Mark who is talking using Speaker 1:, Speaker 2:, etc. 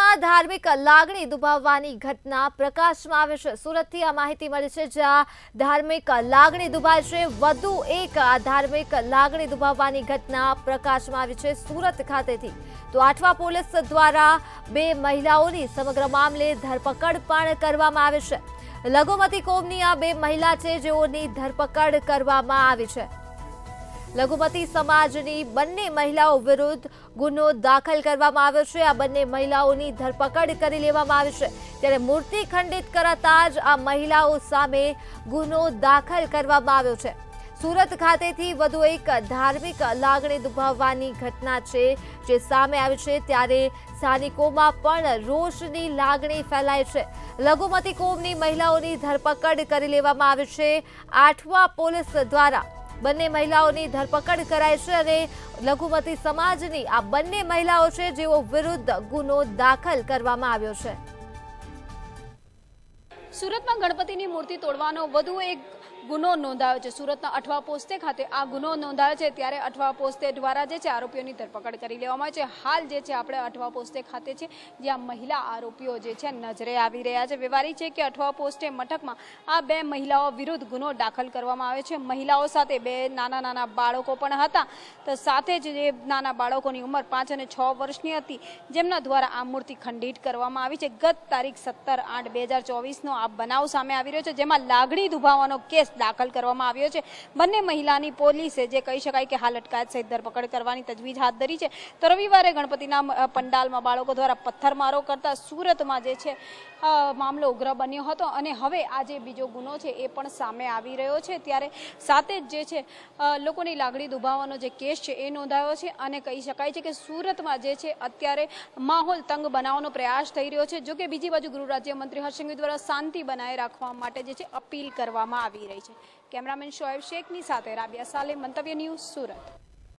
Speaker 1: સુરતમાં ધાર્મિક લાગણી દુભાવવાની ઘટના પ્રકાશમાં આવી છે। સુરતથી આ માહિતી મળી છે, જ્યાં ધાર્મિક લાગણી દુભાય છે। વધુ એક ધાર્મિક લાગણી દુભાવવાની ઘટના પ્રકાશમાં આવી છે સુરત ખાતેથી। તો આઠવા પોલીસ દ્વારા બે મહિલાઓની સમગ્ર મામલે ધરપકડ પણ કરવામાં આવી છે। લઘુમતી કોમની આ બે મહિલા છે, જેઓની ધરપકડ કરવામાં આવી છે। લઘુમતી સમાજની બંને મહિલાઓ વિરુદ્ધ ગુનો દાખલ કરવામાં આવ્યો છે। આ બંને મહિલાઓની ધરપકડ કરી લેવામાં આવી છે, ત્યારે મૂર્તિ ખંડિત કરાતા જ આ મહિલાઓ સામે ગુનો દાખલ કરવામાં આવ્યો છે। સુરત ખાતેથી વધુ એક ધાર્મિક લાગણી દુભાવવાની ઘટના છે જે સામે આવી છે, ત્યારે સ્થાનિકોમાં પણ રોષની લાગણી ફેલાય છે। લઘુમતી કોમની મહિલાઓની ધરપકડ કરી લેવામાં આવી છે। આઠવા પોલીસ દ્વારા બંને મહિલાઓની ધરપકડ કરાઈ છે અને લઘુમતી સમાજની આ બંને મહિલાઓ છે, જેઓ વિરુદ્ધ ગુનો દાખલ કરવામાં આવ્યો છે।
Speaker 2: સુરતમાં ગણપતિની મૂર્તિ તોડવાનો વધુ એક ગુનો નોંધાયો છે। સુરતના અઠવા પોસ્ટે ખાતે આ ગુનો નોંધાયો છે, ત્યારે અઠવા પોસ્ટે દ્વારા જે છે આરોપીઓની ધરપકડ કરી લેવામાં આવી છે। હાલ જે છે આપણે અઠવા પોસ્ટે ખાતે છે, જ્યાં મહિલા આરોપીઓ જે છે નજરે આવી રહ્યા છે। વ્યવહારિક છે કે અઠવા પોસ્ટે મથકમાં આ બે મહિલાઓ વિરુદ્ધ ગુનો દાખલ કરવામાં આવ્યો છે। મહિલાઓ સાથે બે નાના બાળકો પણ હતા, તો સાથે જ જે નાના બાળકોની ઉંમર 5 અને 6 વર્ષની હતી, જેમના દ્વારા આ મૂર્તિ ખંડિત કરવામાં આવી છે। ગત તારીખ 17/8/2024 આ બનાવ સામે આવી રહ્યો છે, જેમાં લાગણી દુભાવવાનો કેસ દાખલ કરવામાં આવ્યો છે। બંને મહિલાની પોલીસે જે કહી શકાય કે હાલ અટકાયત સહિત ધરપકડ કરવાની તજવીજ હાથ ધરી છે। તો રવિવારે ગણપતિના પંડાલમાં બાળકો દ્વારા પથ્થરમારો કરતા સુરતમાં જે છે મામલો ઉગ્ર બન્યો હતો અને હવે આ જે બીજો ગુનો છે એ પણ સામે આવી રહ્યો છે। ત્યારે સાથે જ જે છે લોકોની લાગણી દુભાવવાનો જે કેસ છે એ નોંધાયો છે અને કહી શકાય છે કે સુરતમાં જે છે અત્યારે માહોલ તંગ બનાવવાનો પ્રયાસ થઈ રહ્યો છે। જોકે બીજી બાજુ ગૃહ રાજ્યમંત્રી હર્ષ સંઘવી દ્વારા શાંતિ બનાવી રાખવા માટે જે છે અપીલ કરવામાં આવી રહી છે। કેમેરામેન શોએબ શેખની સાથે રાબિયા સાલે, મંતવ્ય ન્યૂઝ, સુરત।